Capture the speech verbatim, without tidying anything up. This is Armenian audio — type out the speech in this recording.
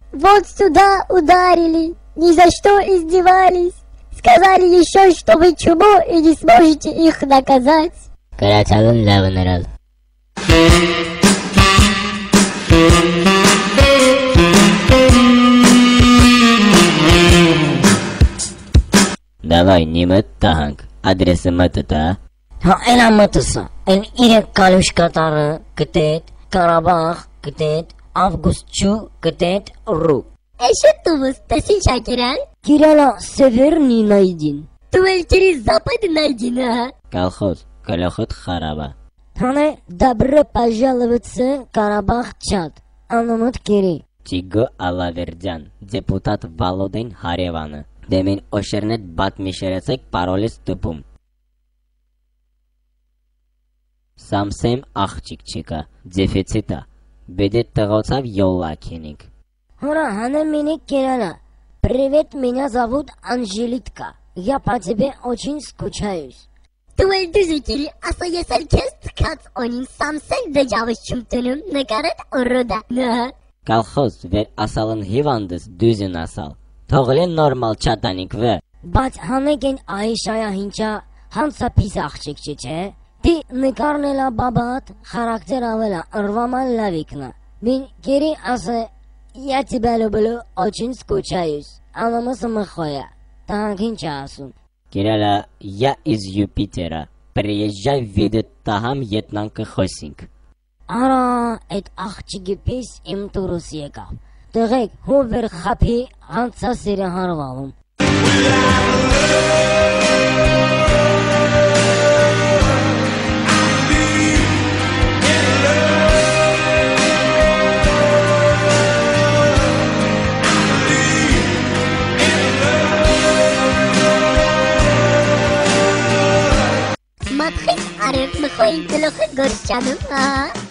Вот сюда ударили, ни за что издевались. Сказали еще, что вы чмо и не сможете их наказать. Карачалын лавынырал. Давай, немет таханг. Адресы мэтта. Ha elə mıtısa, el irek kaluşkatarı kıtet, Karabağ kıtet, Avgustçu kıtet, Ru. Эшетувус, Тасин Шакиран? Киряла северный найден. Туэль через запад найдена. Колхоз. Колохот хараба. Хане, добро пожаловаться, Карабах чат. Анамат кири. Тиго Алавердян. Депутат Володин Хареваны. Demin oşernet batmışeretsek parolis tupum. Samsem աղջիկչիկա, դեֆիցիտա, бедет тагоцав ёлакиник. Ура, Хане меня Киряла. Привет, меня зовут Анжелитка. Я по тебе очень скучаюсь. Туэль дузикили, асая саркест кац онин самсен дежавыш чумтунум накарат урода. Колхоз вер асалын хивандыс düzün asal. Toğlen normal çatanik ve. Բայց հանեկեն Այշայա հինչա հանցա պիս աղջիկչի չէ, դի նկարնելա բաբատ, խարակտեր ավելա, ըրվամալ լավիկնա, մին կերի ասը, я тебя люблю, очень скучаюсь, անամս մխոյա, տահանք հինչա ասում. Киряла, я из Юпитера, приезжай видеть тахам етнанкы хосинг. Արա, այդ աղջիկի պիս իմ տուրուս եկավ, տղեկ հուվեր խապի հանցա սիրը հարվալում. Смотри, ареп мхой, глухой горчаным, а?